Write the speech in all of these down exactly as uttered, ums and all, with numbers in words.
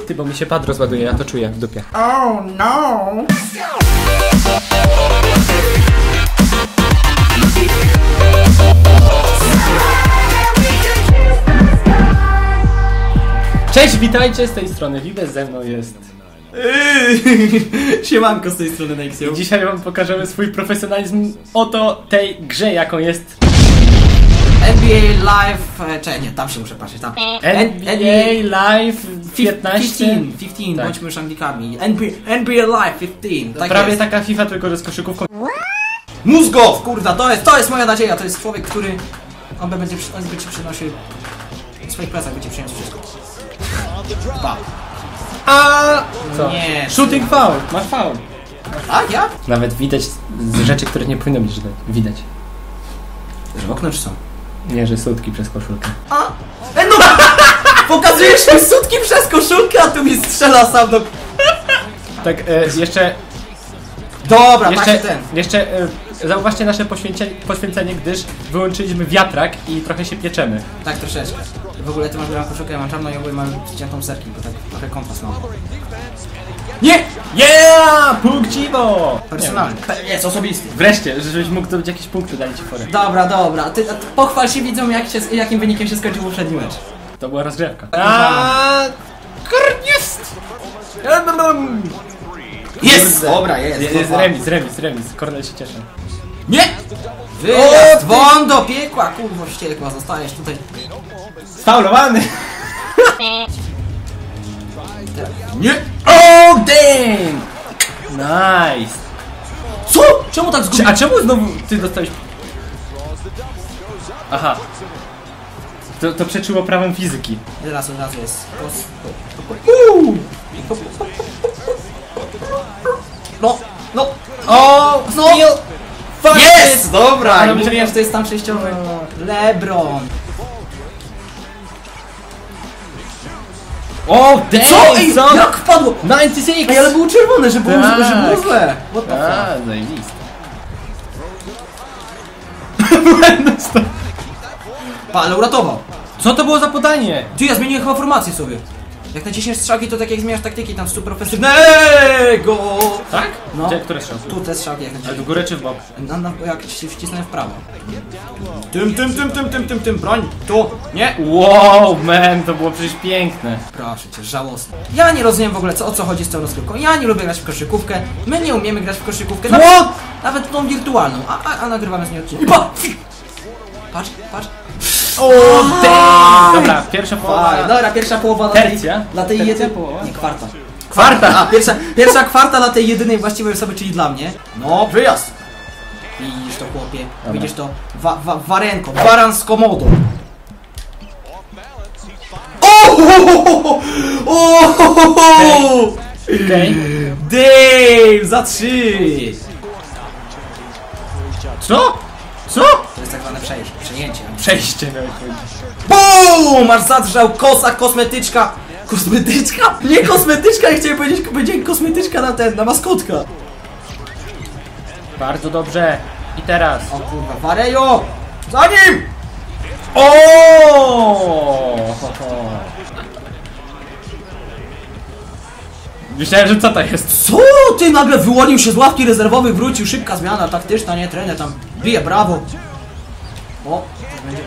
Ty, bo mi się pad rozładuje, ja to czuję w dupie. Oh no! Cześć, witajcie z tej strony Vives, ze mną jest... Siemanko z tej strony Nexio. Dzisiaj wam pokażemy swój profesjonalizm oto tej grze, jaką jest... N B A Live... Czekaj, nie, tam się muszę patrzeć, tam. N B A Live piętnaście? piętnaście, piętnaście, Tak. bądźmy już Anglikami. N B A Live piętnaście, tak Prawie jest. taka FIFA, tylko że z koszykówką. Mózgow! Kurda, to jest, to jest moja nadzieja, to jest człowiek, który... On będzie, przy- on będzie przynosił... W swoich plecach będzie przyniósł wszystko. Dwa. A co? Nie. Shooting foul, masz foul. Tak, ja? Nawet widać z rzeczy, których nie powinno być widać. widać. Że w okno czy co? Nie, że sutki przez koszulkę. A? E no! Pokazujesz mi sutki przez koszulkę, a tu mi strzela sam do... Tak, e, jeszcze... Dobra, Jeszcze, jeszcze ten. jeszcze e, zauważcie nasze poświęcenie, poświęcenie, gdyż wyłączyliśmy wiatrak i trochę się pieczemy. Tak, troszeczkę. W ogóle ty masz białą koszulkę, ja mam czarną i ogólnie mam ściętą serki, bo tak trochę kontrast mam. Nie! Yeah! Punkciwo! Personalny. Jest osobisty. Wreszcie, żebyś mógł zdobyć jakieś punkty, dali ci forę. Dobra, dobra. Ty, ty pochwal się widzom, jak się, jakim wynikiem się skończył poprzedni mecz. To była rozgrzewka. A, Korniust! Jest! Dobra, jest. Jest, jest remis, remis, remis. Kornel się cieszy. Nie! Wyjazd won do piekła, kurwa wściekła, zostajesz tutaj. Sfaulowany! Nie! Oh damn! Nice! Co? Czemu tak zgubiłem? A czemu znowu ty dostałeś... Aha. To, to przeczyło prawom fizyki. Teraz od razu jest. No, no. O! No. Fuck Jest! it! Dobra! Ale I mi się- mówiłem, że to jest tam przejściowy. LeBron. O damn! Co? Ej, co? jak wpadło? dziewięćdziesiąt sześć! Ej, ale było czerwone, że było, Tak. że było złe. What the fuck? A, zajebiste. Pa, ale uratował. Co to było za podanie? Ty, ja zmieniłem chyba formację sobie. Jak naciśniesz strzałki, to tak jak zmieniasz taktyki tam stu profesjonalnego. Tak? No. Gdzie, które strzałki? Tu te strzałki jak Ale naciśniesz. w górę czy w bok? Na, na, jak się wcisnę w prawo. Tym, tym, tym, tym, tym, tym, tym, broń. Tu. Nie. Wow, man, to było przecież piękne. Proszę cię, żałosne. Ja nie rozumiem w ogóle, co, o co chodzi z tą rozgrywką. Ja nie lubię grać w koszykówkę. My nie umiemy grać w koszykówkę. Nawet, What? nawet tą wirtualną. A, a, a nagrywamy z niej odcinek. I pa! Patrz, patrz. O damn! Dobra, pierwsza Faj, połowa. dobra, pierwsza połowa dla tej, Tercja? dla tej Tercja jedynej... połowa? Nie, kwarta. Kwarta! A, pierwsza, pierwsza kwarta dla tej jedynej właściwej osoby, czyli dla mnie. No, wyjazd! Widzisz to, chłopie. Dobra. Widzisz to. Wa, wa, warenko. Waran z komodą. O! O! Okej. Dave! Za trzy! Co? Co? To jest tak zwane przejście, przejęcie. Przejście miałeś powiedzieć. BUM! Masz zadrzał kosa, kosmetyczka. Kosmetyczka? Nie kosmetyczka, ja chciałem powiedzieć, powiedziałem kosmetyczka na ten, na maskotka. Bardzo dobrze. I teraz. O kurwa, Warejo! Za nim! O! Ho, ho. Myślałem, że co to jest? Co? Ty nagle wyłonił się z ławki rezerwowych, wrócił, szybka zmiana taktyczna, nie? Trener tam bije, brawo. O, to będzie...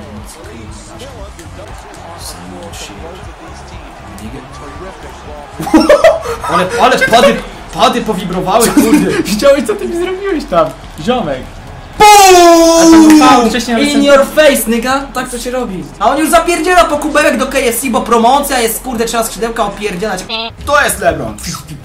Ale, ale pady, pady powibrowały, kurde. Widziałeś, co ty mi zrobiłeś tam? Ziomek. A to był faul wcześniej, ale In sen- your face, nigga! Tak to się robi. A on już zapierdziela po kubełek do K F C, bo promocja jest, kurde, trzeba skrzydełka opierdzielać. To jest LeBron.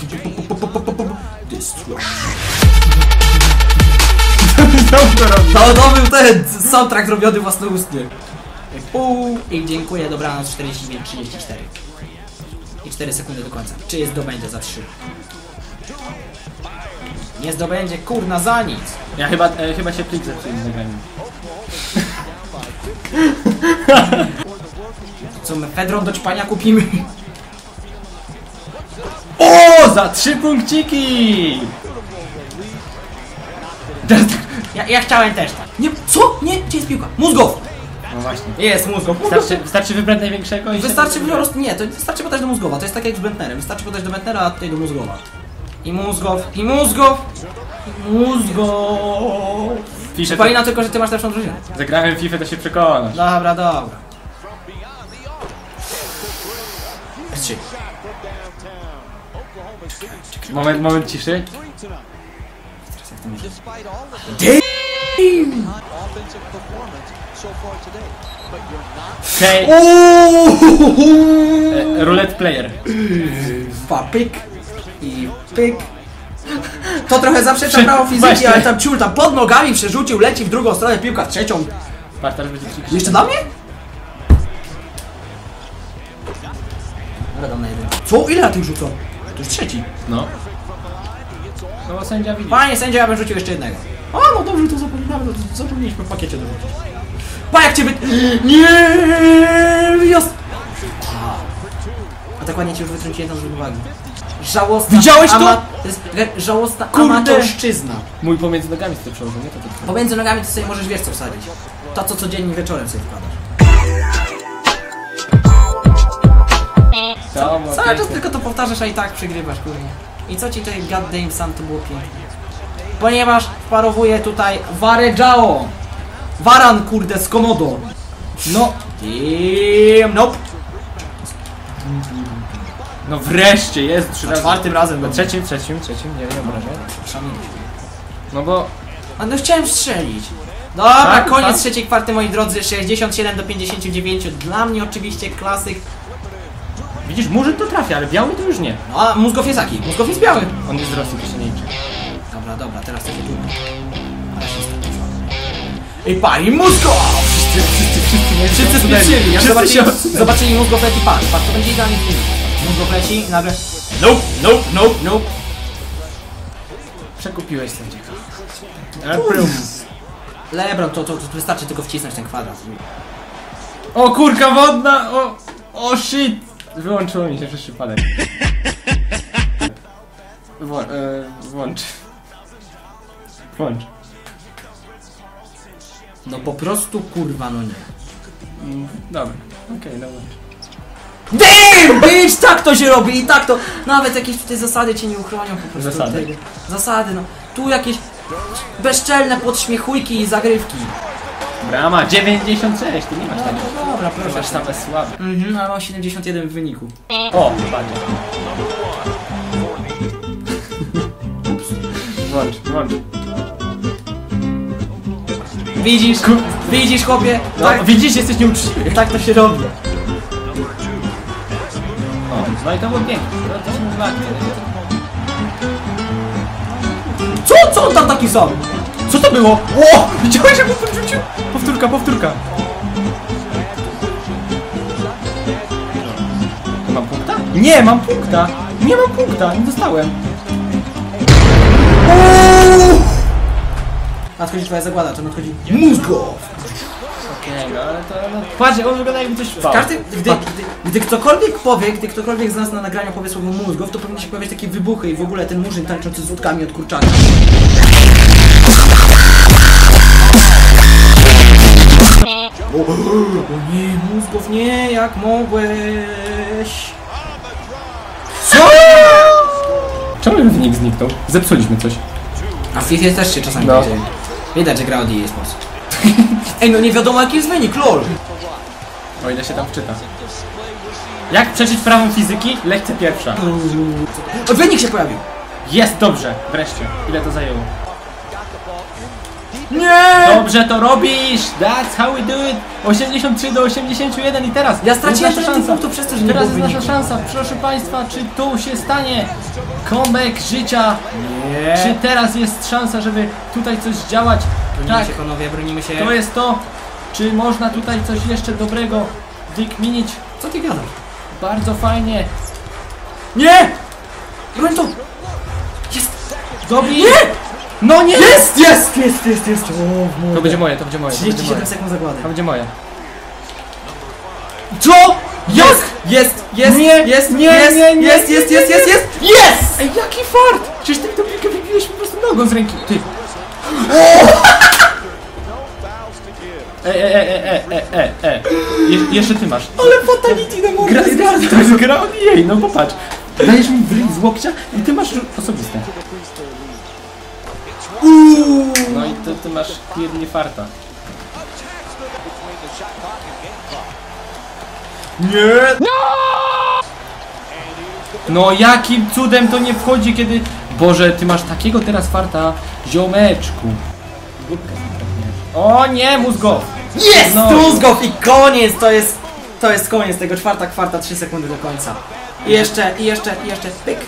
To, to był ten soundtrack zrobiony własnoustnie. Pół. I dziękuję, dobranoc, czterdzieści dziewięć trzydzieści cztery. I cztery sekundy do końca. Czy je zdobędzie za trzy? Nie zdobędzie, kurna, za nic. Ja chyba, e, chyba się plik zepsuł z nagraniem. Co, my Fedron do ćpania kupimy? O! Za trzy punkciki! Teraz tak... Ja, ja chciałem też tak. Nie, co? Nie, gdzie jest piłka? Mózgow! No właśnie. Jest mózgow. Wystarczy, wystarczy wybrać największego i... Wystarczy po prostu, nie, to wystarczy podać do mózgowa, to jest tak jak z Bentnerem, wystarczy podać do Bentnera, a tutaj do mózgowa. I mózgow, i mózgow, i mózgow. Fisze, Przypomina tylko, że ty masz lepszą drużynę. zagrałem w FIFA, to się przekonasz. Dobra, dobra. Trzy. Moment, moment ciszy. Okej, e, roulette player. Dwa pyk i pyk. To trochę zaprzecza Prze- prawo fizyki, właśnie. ale tam ciul tam pod nogami przerzucił, leci w drugą stronę, piłka w trzecią. Patrz, teraz będzie trzy. Jeszcze dla mnie? Ale dam na jeden. Co? Ile ja tych rzucą? To już trzeci. No. No bo sędzia widzi. Panie sędzia, ja bym rzucił jeszcze jednego. A no dobrze, to zapomniałem, to zapomnieliśmy w pakiecie dorzucić. Pa jak cię wy... Nie, jest... A tak ładnie cię już wytrąciłem tam z uwagi. Żałosna... Widziałeś to? Ama... To jest re- żałosna Kurde. amatorszczyzna. Mój pomiędzy nogami sobie przełożył, nie? To tylko. Pomiędzy nogami ty sobie możesz wiesz co wsadzić. To co codziennie wieczorem sobie wkładasz. To, bo Cały czas pięknie. tylko to powtarzasz, a i tak przegrywasz, kurde. I co ci tutaj goddamn sam to było piękne. Ponieważ wparowuje tutaj Varejao. Varan, kurde, z Komodo. No. Damn, nope. No wreszcie jest trzy Za razy. czwartym razem. No, trzecim, trzecim, trzecim, nie wiem, obrażę. Szanuję. No bo... A no chciałem strzelić. Dobra, Tak, koniec tak. trzeciej kwarty, moi drodzy. sześćdziesiąt siedem do pięćdziesięciu dziewięciu. Dla mnie oczywiście klasyk. Widzisz, Murzyn to trafia, ale biały to już nie. No a mózgow jest jaki? Mózgow jest biały. On jest z Rosji, to się nie liczy. Dobra, dobra, teraz to się tu. Ale się stało. I pani mózgow! Wszyscy, wszyscy, wszyscy, Wszyscy spieszyli, jak Wszyscy zobaczyli, się odsunęli. zobaczyli mózgow leci, patrz, patrz, to będzie idealnie film. Mózgow leci i nagle... Nope, nope, nope, nope. Przekupiłeś sędziego. Ale prum. Lebron, to, to, to wystarczy tylko wcisnąć ten kwadrat. O kurka wodna! O, o shit! Wyłączyło mi się przez przypadek. Wło, e, włącz. Włącz. No po prostu kurwa, no nie. Mm, Dobra, okej, okay, dobra. Damn, bitch, tak to się robi i tak to... Nawet jakieś tutaj zasady cię nie uchronią po prostu. Zasady? Tego. Zasady, no. Tu jakieś bezczelne podśmiechujki i zagrywki. Brama, dziewięćdziesiąt sześć, ty nie masz tak. No, dobra, Masz proszę. same słabe. Mhm, ale mam siedemdziesiąt jeden w wyniku. O, ładnie. Włącz, włącz. Widzisz, widzisz chłopie? No, Tak, widzisz, jesteś nieuczciwy. tak to się robi. O, no i to było piękne. No, to się nazywa... Co? Co on tam taki sam? Co to było? O! Widziałeś, jak on podrzucił? Powtórka, powtórka. To mam punkta? Nie, mam punkta. Nie mam punkta, nie dostałem. Nadchodzi twoja zagłada, to nadchodzi mózgow. Okej, no ale to... No, patrz, on wygląda jakby coś trwało. Każdy, gdy, gdy, gdy ktokolwiek powie, gdy ktokolwiek z nas na nagraniu powie słowo mózgow, to powinny się pojawiać takie wybuchy i w ogóle ten murzyn tańczący z łódkami od kurczaka. O, o nie, mózgow, nie, jak mogłeś? Co? Czemu ten wynik zniknął? Zepsuliśmy coś. A w FIFA też się czasami No. no. dzieje. Widać, że gra od E A Sports. Ej, no nie wiadomo jaki jest wynik, lol. O ile się tam wczyta. Jak przeczyć prawą fizyki? Lekcja pierwsza. O, wynik się pojawił. Jest, dobrze. Wreszcie. Ile to zajęło? Nie! Dobrze to robisz! That's how we do it! osiemdziesiąt trzy do osiemdziesięciu jeden i teraz! Ja straciłem jest tyle nasza tych szansa. punktów przez to, że nie Teraz było jest nasza wyniku. szansa, proszę Państwa, czy tu się stanie? Comeback życia! Nie. Czy teraz jest szansa, żeby tutaj coś działać? Bronimy Tak, się panowie, bronimy się. to jest to. Czy można tutaj coś jeszcze dobrego wykminić? Co ty gadasz? Bardzo fajnie. Nie! Broń to! Jest! Dobij! Nie! No nie! Jest! Jest! Jest! Jest! Jest! O, mój. To będzie moje, to będzie moje. To będzie trzydzieści siedem moje. sekund zagłady. To będzie moje. Co? Jest! Jest! Jest! Nie, Jest! nie, Jest! nie, nie, Jest! nie, Jest! nie, Jest! nie. Jest! Jest! Jest! Ej, jaki fart! Przecież ty tę piłkę wybiłeś po prostu nogą z ręki. Ty. E, e, e, e, e, e, e. Je, jeszcze ty masz. Ale fatality na mordę Gra, zgarnął. to jest gra od jej, no popatrz. Dajesz mi wryj z łokcia i ty masz osobiste. Uuu. No i to ty masz piernie farta. Nie! No jakim cudem to nie wchodzi, kiedy... Boże, ty masz takiego teraz farta, ziomeczku. O nie, mózgo! Jest! No. Tuzgow i koniec! To jest... To jest koniec tego czwarta kwarta, trzy sekundy do końca. I jeszcze, i jeszcze, i jeszcze, pyk.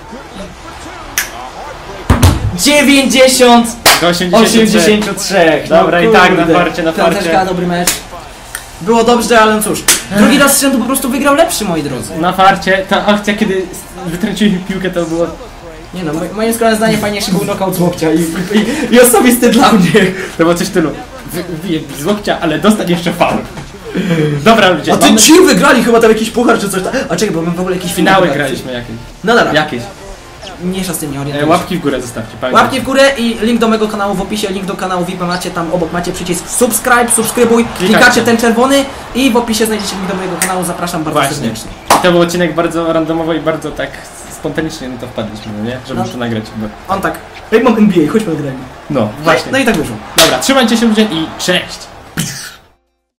dziewięćdziesiąt Do osiemdziesięciu trzech. osiemdziesiąt trzy. Dobra, i tak, na farcie, na farcie. Piąteczka, dobry mecz. Było dobrze, ale no cóż. Drugi raz z rzędu po prostu wygrał lepszy, moi drodzy. Na farcie, ta akcja, kiedy wytrąciłem piłkę, to było... Nie no, mo- moim skromnym zdaniem fajniejszy był knockout z łokcia i, i, i, i osobisty dla mnie. To było coś w stylu. Wy- Wyjeb z łokcia, ale dostać jeszcze faul. Dobra ludzie, A ty mamy... ci wygrali chyba tam jakiś puchar czy coś tam. A czekaj, bo my w ogóle jakieś Finały graliśmy jakieś. No dobra, Jakieś. mniejsza z tym, nie E, orientuję się. łapki w górę zostawcie, pamiętajcie. Łapki w górę i link do mojego kanału w opisie, link do kanału V I P macie, tam obok macie przycisk subscribe, subskrybuj, klikacie ten czerwony i w opisie znajdziecie link do mojego kanału, zapraszam bardzo Właśnie. serdecznie. I to był odcinek bardzo randomowo i bardzo tak spontanicznie na to wpadliśmy, no nie? Żeby No. to nagrać. Bo... On tak, ej mam N B A, chodźmy nagrajmy. No, No właśnie. i tak wyszło. Dobra, trzymajcie się ludzie i cześć!